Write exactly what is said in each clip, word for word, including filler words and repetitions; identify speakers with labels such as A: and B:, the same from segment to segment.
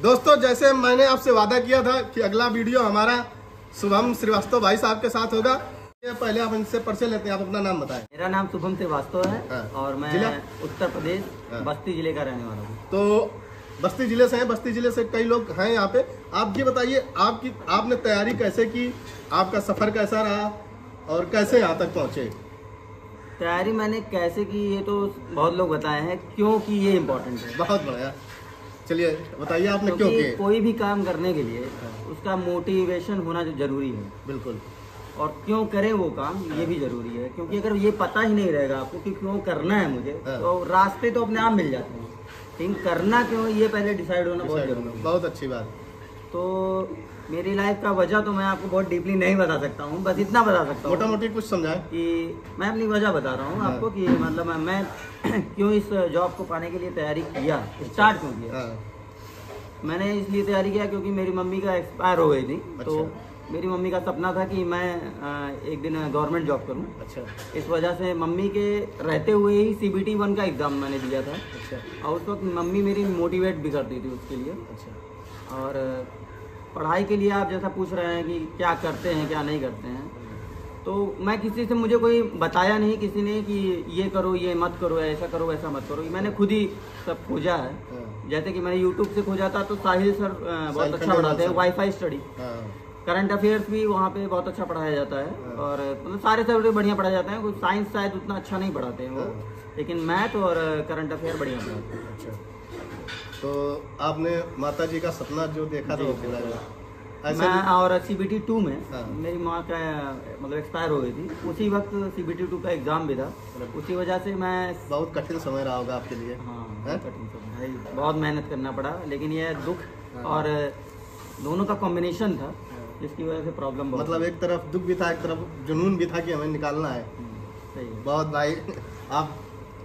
A: दोस्तों, जैसे मैंने आपसे वादा किया था कि अगला वीडियो हमारा शुभम श्रीवास्तव भाई साहब के साथ होगा। पहले आप इनसे परिचय लेते हैं, आप अपना नाम बताएं।
B: मेरा नाम शुभम श्रीवास्तव है। हाँ। और मैं जिला उत्तर प्रदेश। हाँ। बस्ती जिले का रहने वाला हूँ। तो
A: बस्ती जिले से हैं, बस्ती जिले से कई लोग हैं यहाँ पे। आप ये बताइए, आपकी आपने तैयारी कैसे की, आपका सफर कैसा रहा और कैसे यहाँ तक पहुँचे?
B: तैयारी मैंने कैसे की ये तो बहुत लोग बताए हैं, क्योंकि ये इम्पोर्टेंट है।
A: बहुत बढ़िया, चलिए बताइए आपने क्यों किए?
B: कोई भी काम करने के लिए उसका मोटिवेशन होना जरूरी है।
A: बिल्कुल।
B: और क्यों करें वो काम ये भी जरूरी है, क्योंकि अगर ये पता ही नहीं रहेगा आपको कि क्यों करना है मुझे, तो रास्ते तो अपने आप मिल जाते हैं, लेकिन करना क्यों ये पहले डिसाइड होना बहुत जरूरी है।
A: बहुत अच्छी बात।
B: तो मेरी लाइफ का वजह तो मैं आपको बहुत डीपली नहीं बता सकता हूँ, बस इतना बता सकता हूँ
A: मोटा मोटी कुछ समझाएं कि
B: मैं अपनी वजह बता रहा हूँ आपको कि मतलब मैं क्यों इस जॉब को पाने के लिए तैयारी किया, स्टार्ट क्यों किया। मैंने इसलिए तैयारी किया क्योंकि मेरी मम्मी का एक्सपायर हो गई थी। अच्छा। तो मेरी मम्मी का सपना था कि मैं एक दिन गवर्नमेंट जॉब करूं। अच्छा। इस वजह से मम्मी के रहते हुए ही सी बी टी वन का एग्ज़ाम मैंने दिया था। अच्छा। और उस वक्त मम्मी मेरी मोटिवेट भी करती थी उसके लिए। अच्छा। और पढ़ाई के लिए आप जैसा पूछ रहे हैं कि क्या करते हैं क्या नहीं करते हैं, तो मैं किसी से, मुझे कोई बताया नहीं किसी ने कि ये करो ये मत करो, ऐसा करो ऐसा मत करो। मैंने खुद ही सब खोजा है। जैसे कि मैंने यूट्यूब से खोजा था, तो साहिल सर बहुत अच्छा पढ़ाते हैं, वाईफाई स्टडी, करंट अफेयर्स भी वहाँ पे बहुत अच्छा पढ़ाया जाता है। और मतलब सारे सब्जेक्ट बढ़िया पढ़ाए जाते हैं। कुछ साइंस शायद उतना अच्छा नहीं पढ़ाते हैं वो, लेकिन मैथ और करंट अफेयर बढ़िया पढ़ाते हैं। अच्छा।
A: तो आपने माता जी का सपना जो देखा था वो पूरा
B: मैं, और सी बी टी टू में मेरी माँ का मतलब एक्सपायर हो गई थी, उसी वक्त सी बी टी टू का एग्जाम भी था। उसी वजह से मैं,
A: बहुत कठिन समय रहा होगा आपके लिए।
B: हाँ, कठिन समय भाई, बहुत मेहनत करना पड़ा, लेकिन ये दुख और दोनों का कॉम्बिनेशन था जिसकी वजह से प्रॉब्लम बहुत,
A: मतलब एक तरफ दुख भी था, एक तरफ जुनून भी था कि हमें निकालना है।
B: सही है।
A: बहुत भाई, आप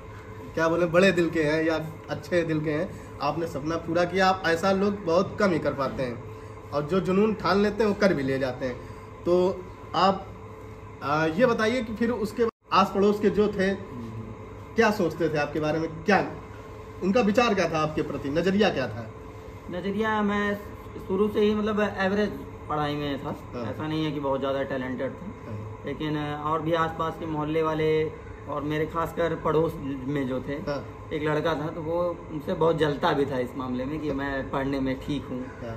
A: क्या बोले, बड़े दिल के हैं या अच्छे दिल के हैं, आपने सपना पूरा किया। आप ऐसा लोग बहुत कम ही कर पाते हैं, और जो जुनून ठान लेते हैं वो कर भी ले जाते हैं। तो आप आ, ये बताइए कि फिर उसके आस पड़ोस के जो थे क्या सोचते थे आपके बारे में, क्या उनका विचार क्या था आपके प्रति, नजरिया क्या था?
B: नजरिया, मैं शुरू से ही मतलब एवरेज पढ़ाई में था। हाँ। ऐसा नहीं है कि बहुत ज़्यादा टैलेंटेड था। हाँ। लेकिन और भी आसपास के मोहल्ले वाले और मेरे खासकर पड़ोस में जो थे, हाँ। एक लड़का था, तो वो उनसे बहुत जलता भी था इस मामले में कि मैं पढ़ने में ठीक हूँ। हाँ।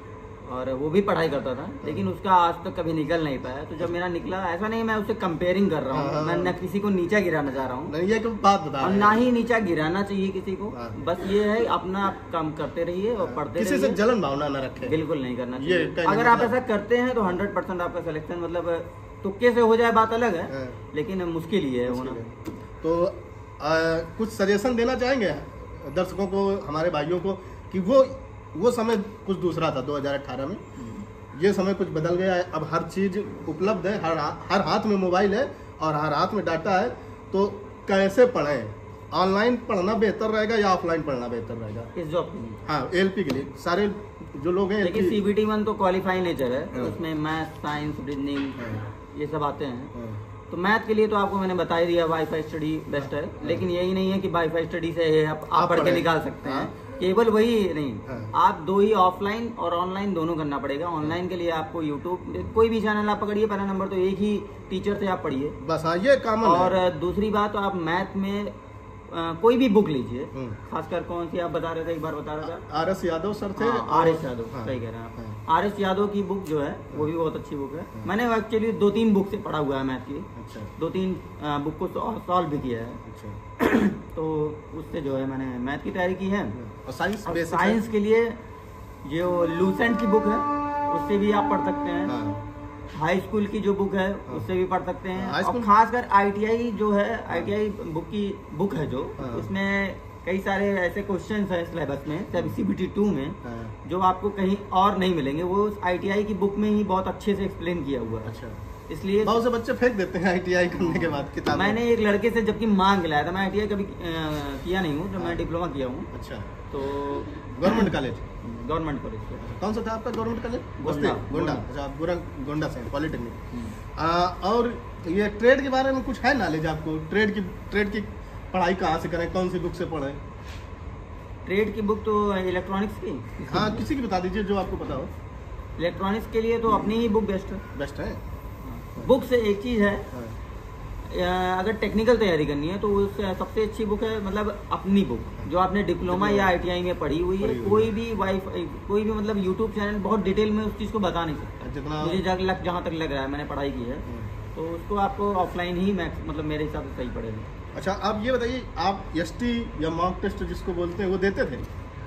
B: और वो भी पढ़ाई करता था, लेकिन उसका आज तक कभी निकल नहीं पाया। तो जब मेरा निकला, ऐसा नहीं मैं उससे कंपेयरिंग कर रहा हूँ, मैं न किसी को नीचा गिराना चाह रहा हूँ,
A: ये बात बता,
B: और ना ही नीचा गिराना चाहिए किसी को। बस ये है अपना काम करते रहिए और पढ़ते रहिए,
A: किसी से जलन भावना न रखें,
B: बिल्कुल नहीं करना चाहिए। अगर आप ऐसा करते हैं तो हंड्रेड परसेंट आपका सिलेक्शन, मतलब तुक्के से हो जाए बात अलग है, लेकिन मुश्किल ही है होना। तो
A: आ, कुछ सजेशन देना चाहेंगे दर्शकों को, हमारे भाइयों को, कि वो वो समय कुछ दूसरा था दो हज़ार अठारह में, ये समय कुछ बदल गया है। अब हर चीज़ उपलब्ध है, हर हर हाथ में मोबाइल है और हर हाथ में डाटा है। तो कैसे पढ़ें? ऑनलाइन पढ़ना बेहतर रहेगा या ऑफलाइन पढ़ना बेहतर रहेगा
B: इस जॉब के लिए?
A: हाँ, एल पी के लिए सारे जो लोग हैं।
B: लेकिन सी बी टी वन तो क्वालिफाई नेचर है, हाँ। उसमें मैथ, साइंस, रीजनिंग, हाँ। ये सब आते हैं। हाँ। तो मैथ के लिए तो आपको मैंने बता ही दिया, वाईफाई स्टडी बेस्ट है। हाँ। लेकिन यही नहीं है कि वाईफाई स्टडी से आप, आप पढ़ के निकाल सकते हैं। हाँ। केवल वही नहीं, हाँ। आप दो ही, ऑफलाइन और ऑनलाइन दोनों करना पड़ेगा। ऑनलाइन के लिए आपको यूट्यूब, कोई भी चैनल आप पकड़िए, पहला नंबर तो एक ही टीचर से आप पढ़िए
A: बस। हाँ, ये कॉमन है।
B: और दूसरी बात, तो आप मैथ में आ, कोई भी बुक लीजिए, खासकर कौन सी आप बता रहे थे, एक बार बता रहे थे?
A: आर एस यादव सर थे।
B: आर एस यादव, सही कह रहे हैं आप। आर एस यादव की बुक जो है वो भी बहुत अच्छी बुक है। मैंने एक्चुअली दो तीन बुक से पढ़ा हुआ है मैथ की। अच्छा। दो तीन बुक को सॉल्व भी किया है। अच्छा। तो उससे जो है मैंने मैथ की तैयारी की है।
A: और साइंस,
B: साइंस के लिए जो लूसेंट की बुक है उससे भी आप पढ़ सकते हैं। हाई स्कूल की जो बुक है उससे भी पढ़ सकते हैं। और खासकर आई टी आई जो है, आई टी आई बुक की बुक है जो, उसमें कई सारे ऐसे क्वेश्चंस हैं सिलेबस में, सी बी टी टू में, जो आपको कहीं और नहीं मिलेंगे। वो उस आई टी आई की बुक में ही बहुत अच्छे से एक्सप्लेन किया हुआ है। अच्छा। इसलिए
A: बहुत से बच्चे फेंक देते हैं आई टी आई करने के बाद किताब।
B: मैंने एक लड़के से जबकि मांग लाया था, मैं आई टी आई कभी किया नहीं हूँ, जब मैं डिप्लोमा किया हूँ। अच्छा। तो
A: गवर्नमेंट कॉलेज,
B: गवर्नमेंट कॉलेज
A: कौन सा था आपका गवर्नमेंट कॉलेज? गोंडा। गोंडा। अच्छा, आप गोंडा से पॉलिटेक्निक। और ये ट्रेड के बारे में कुछ है नॉलेज आपको? ट्रेड की ट्रेड की पढ़ाई कहाँ से करें, कौन सी बुक से पढ़ें?
B: ट्रेड की बुक तो इलेक्ट्रॉनिक्स की,
A: हाँ किसी की बता दीजिए जो आपको पता हो।
B: इलेक्ट्रॉनिक्स के लिए तो अपनी ही बुक बेस्ट है।
A: बेस्ट है।
B: बुक से एक चीज़ है,
A: हाँ।
B: अगर टेक्निकल तैयारी करनी है तो उस सबसे अच्छी बुक है मतलब अपनी बुक, जो आपने डिप्लोमा या आईटीआई में पढ़ी हुई है। कोई भी वाईफाई कोई भी मतलब यूट्यूब चैनल बहुत डिटेल में उस चीज़ को बता नहीं सकता,
A: जितना
B: मुझे जग जहाँ तक लग रहा है, मैंने पढ़ाई की है, तो उसको आपको ऑफलाइन ही मैक्स मतलब मेरे हिसाब से सही पड़ेगा।
A: अच्छा आप ये बताइए, आप एसटी या मॉक टेस्ट जिसको बोलते हैं वो देते थे?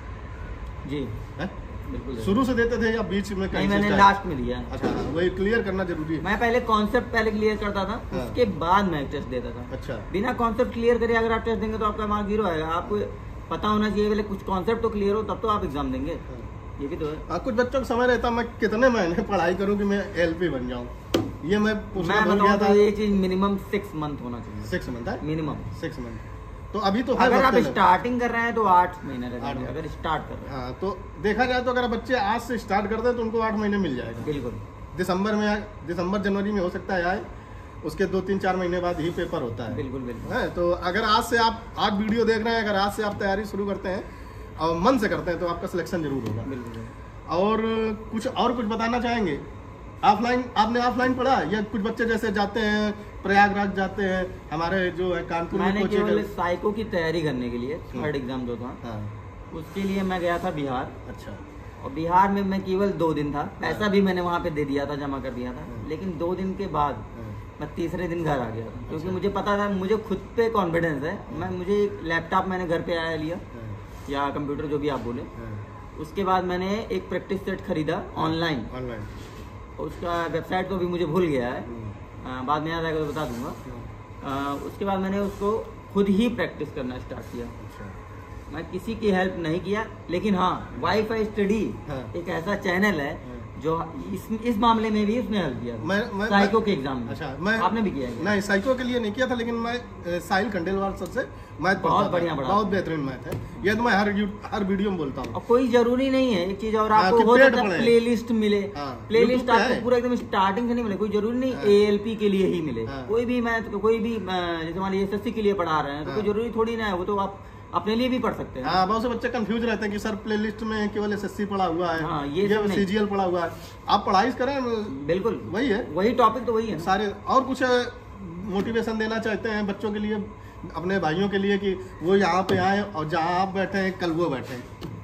B: जी
A: है?
B: बिल्कुल।
A: शुरू से देते थे या बीच में?
B: नहीं, मैंने लास्ट में दिया।
A: अच्छा, वही क्लियर करना जरूरी है।
B: मैं पहले कॉन्सेप्ट पहले क्लियर करता था,
A: हाँ।
B: उसके बाद मैं टेस्ट देता था।
A: अच्छा।
B: बिना कॉन्सेप्ट क्लियर करे अगर आप टेस्ट देंगे तो आपका मार्क जीरो आएगा। आपको पता होना चाहिए पहले कुछ कॉन्सेप्ट तो क्लियर हो, तब तो आप एग्जाम देंगे।
A: हाँ।
B: ये भी तो है।
A: आ, कुछ बच्चों को समय रहता मैं कितने महीने पढ़ाई करूं कि मैं एलपी बन जाऊं, ये मैं पूछना भूल गया था।
B: तो ये चीज मिनिमम सिक्स मंथ होना चाहिए।
A: सिक्स मंथ है
B: मिनिमम
A: सिक्स मंथ। तो अभी तो है,
B: अगर आप
A: वक्त है।
B: स्टार्टिंग कर रहे हैं तो आठ महीने लगेंगे
A: आठ।
B: अगर स्टार्ट कर रहे हैं।
A: हाँ, तो देखा जाए तो अगर बच्चे आज से स्टार्ट करते हैं तो उनको आठ महीने मिल जाएगा।
B: बिल्कुल।
A: दिसंबर में दिसंबर जनवरी में हो सकता है आए, उसके दो तीन चार महीने बाद ही पेपर होता है।
B: बिल्कुल बिल्कुल
A: है। तो अगर आज से आप आज वीडियो देख रहे हैं, अगर आज से आप तैयारी शुरू करते हैं और मन से करते हैं तो आपका सिलेक्शन जरूर होगा।
B: बिल्कुल।
A: और कुछ और कुछ बताना चाहेंगे? ऑफलाइन आपने ऑफलाइन पढ़ा या कुछ बच्चे जैसे जाते हैं प्रयागराज जाते हैं, हमारे जो है कानपुर में
B: मैंने
A: कोचिंग
B: केवल
A: है।
B: साइको की तैयारी करने के लिए थर्ड एग्जाम जो था,
A: हाँ।
B: उसके लिए मैं गया था बिहार।
A: अच्छा।
B: और बिहार में मैं केवल दो दिन था, पैसा भी मैंने वहाँ पे दे दिया था, जमा कर दिया था। लेकिन दो दिन के बाद मैं तीसरे दिन घर आ गया था, क्योंकि मुझे पता था, मुझे खुद पे कॉन्फिडेंस है। मैं मुझे एक लैपटॉप मैंने घर पे आया लिया या कंप्यूटर जो भी आप बोले। उसके बाद मैंने एक प्रैक्टिस सेट खरीदा ऑनलाइन।
A: ऑनलाइन
B: उसका वेबसाइट तो भी मुझे भूल गया है, आ, बाद में याद आएगा तो बता दूंगा। आ, उसके बाद मैंने उसको खुद ही प्रैक्टिस करना स्टार्ट किया।
A: अच्छा।
B: मैं किसी की हेल्प नहीं किया, लेकिन हाँ वाईफाई स्टडी
A: हाँ।
B: एक ऐसा चैनल है जो इस इस मामले में भी उसने हेल्प किया।
A: मैं, मैं
B: साइको के एग्जाम में।
A: अच्छा, मैं
B: आपने भी किया है?
A: नहीं, साइको के लिए नहीं किया था, लेकिन मैं साहिल खंडेलवाल सर से मैथ
B: बहुत बढ़िया पढ़ा,
A: बहुत बेहतरीन मैथ है। ये तो मैं हर हर वीडियो में बोलता हूँ।
B: और कोई जरूरी नहीं है एक चीज और
A: हाँ,
B: आपको
A: कि
B: हो
A: पेड
B: सकता है
A: पढ़े।
B: प्ले लिस्ट मिले।
A: हाँ,
B: प्ले लिस्ट
A: YouTube पे
B: आपको
A: है।
B: पूरा एकदम स्टार्टिंग से नहीं मिले, कोई जरूरी नहीं
A: हाँ।
B: ए एल पी के लिए ही मिले।
A: हाँ।
B: कोई भी मैथ कोई भी अ, जैसे मान लीजिए एस एस सी के लिए पढ़ा रहे हैं तो
A: हाँ।
B: कोई जरूरी थोड़ी ना है, वो तो आप अपने लिए भी पढ़ सकते हैं।
A: हाँ, बहुत से बच्चे कंफ्यूज रहते हैं कि सर प्लेलिस्ट में केवल एसएससी पढ़ा हुआ है,
B: हाँ, ये
A: ये
B: सब नहीं।
A: सीजीएल पढ़ा हुआ है। आप पढ़ाई करें,
B: बिल्कुल
A: वही है,
B: वही टॉपिक तो वही है।
A: सारे। और कुछ मोटिवेशन देना चाहते हैं बच्चों के लिए, अपने भाइयों के लिए, कि वो यहाँ पे आए और जहाँ आप बैठे हैं कल वो बैठे?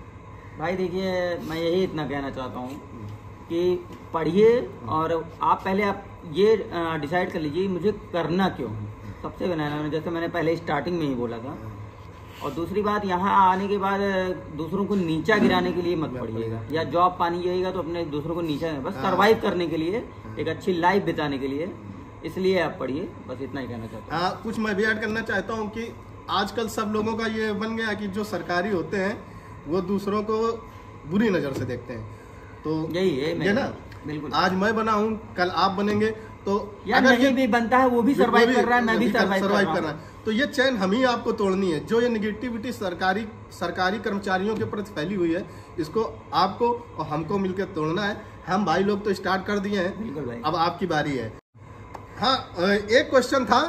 B: भाई देखिए, मैं यही इतना कहना चाहता हूँ कि पढ़िए और आप पहले आप ये डिसाइड कर लीजिए मुझे करना क्यों है। सबसे बनाना, जैसे मैंने पहले स्टार्टिंग में ही बोला था। और दूसरी बात, यहाँ आने के बाद दूसरों को नीचा गिराने के लिए मत पढ़िएगा, या जॉब पानी जाइएगा तो अपने दूसरों को नीचा, बस सरवाइव करने के लिए, एक अच्छी लाइफ बिताने के लिए, इसलिए आप पढ़िए। बस इतना ही कहना चाहता हूँ।
A: हाँ, कुछ मैं भी ऐड करना चाहता हूँ कि आजकल सब लोगों का ये बन गया कि जो सरकारी होते हैं वो दूसरों को बुरी नज़र से देखते हैं। तो
B: यही है
A: ये ना,
B: बिल्कुल।
A: आज मैं बना हूँ, कल आप बनेंगे, तो
B: यार
A: अगर
B: नहीं भी बनता है वो भी सरवाइव कर रहा है, मैं भी सरवाइव कर रहा हूँ।
A: तो ये चैन हम ही आपको तोड़नी है। जो ये निगेटिविटी सरकारी सरकारी कर्मचारियों के प्रति फैली हुई है, इसको आपको और हमको मिलकर तोड़ना है। हम भाई लोग तो स्टार्ट कर दिए हैं,
B: बिल्कुल भाई।
A: अब आपकी बारी है। हाँ, एक क्वेश्चन था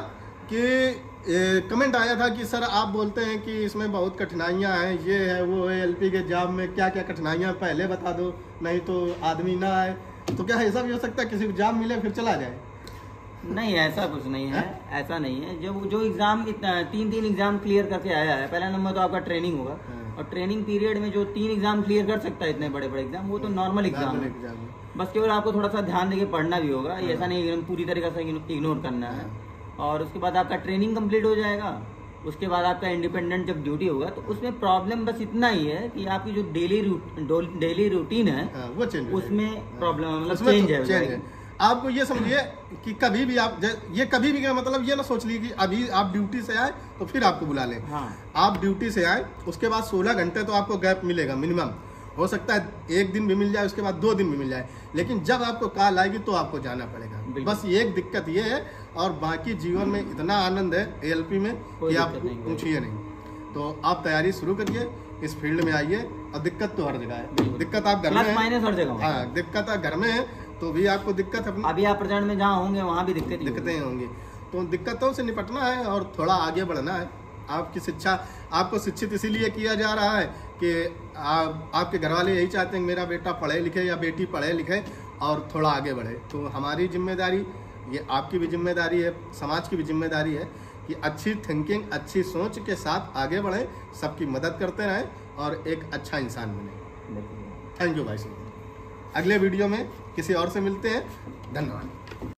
A: कि कमेंट आया था कि सर आप बोलते हैं कि इसमें बहुत कठिनाइयाँ हैं, ये है वो है, एलपी के एग्जाम में क्या क्या कठिनाइयाँ पहले बता दो, नहीं तो आदमी ना आए। तो क्या ऐसा भी हो सकता है किसी को एग्जाम मिले फिर चला जाए?
B: नहीं, ऐसा कुछ नहीं है, ऐसा नहीं है। जो जो एग्जाम तीन तीन एग्जाम क्लियर करके आया है, पहला नंबर तो आपका ट्रेनिंग होगा, और ट्रेनिंग पीरियड में जो तीन एग्जाम क्लियर कर सकता है इतने बड़े बड़े एग्जाम, वो तो नॉर्मल एग्जाम है। बस केवल आपको थोड़ा सा ध्यान देके पढ़ना भी होगा, ऐसा नहीं एकदम पूरी तरीके से इग्नोर करना है। और उसके बाद आपका ट्रेनिंग कंप्लीट हो जाएगा, उसके बाद आपका इंडिपेंडेंट जब ड्यूटी होगा, तो उसमें प्रॉब्लम बस इतना ही है कि आपकी जो डेली डेली रूटीन है वो चेंज, उसमें प्रॉब्लम मतलब चेंज है।
A: आपको ये समझिए कि कभी भी आप, ये कभी भी क्या मतलब, ये ना सोच लीजिए कि अभी आप ड्यूटी से आए तो फिर आपको बुला लें।
B: हाँ।
A: आप ड्यूटी से आए, उसके बाद सोलह घंटे तो आपको गैप मिलेगा मिनिमम। हो सकता है एक दिन भी मिल जाए, उसके बाद दो दिन भी मिल जाए, लेकिन जब आपको कॉल आएगी तो आपको जाना पड़ेगा। बस एक दिक्कत ये है, और बाकी जीवन में इतना आनंद है एएलपी में कि आप पूछिए नहीं। तो आप तैयारी शुरू करिए, इस फील्ड में आइए। और दिक्कत तो हर जगह है, दिक्कत आप घर में है,
B: हर जगह।
A: हाँ, दिक्कत आप घर में है तो भी आपको दिक्कत है।
B: अभी आप प्रचंड में जहाँ होंगे वहाँ भी दिक्कत
A: दिक्कतें होंगी। तो दिक्कतों से निपटना है और थोड़ा आगे बढ़ना है। आपकी शिक्षा, आपको शिक्षित इसीलिए किया जा रहा है कि आप आपके घर वाले यही चाहते हैं कि मेरा बेटा पढ़े लिखे या बेटी पढ़े लिखे और थोड़ा आगे बढ़े। तो हमारी जिम्मेदारी, ये आपकी भी जिम्मेदारी है, समाज की भी जिम्मेदारी है कि अच्छी थिंकिंग, अच्छी सोच के साथ आगे बढ़ें, सबकी मदद करते रहें और एक अच्छा इंसान बने। थैंक यू भाई साहब। अगले वीडियो में किसी और से मिलते हैं। धन्यवाद।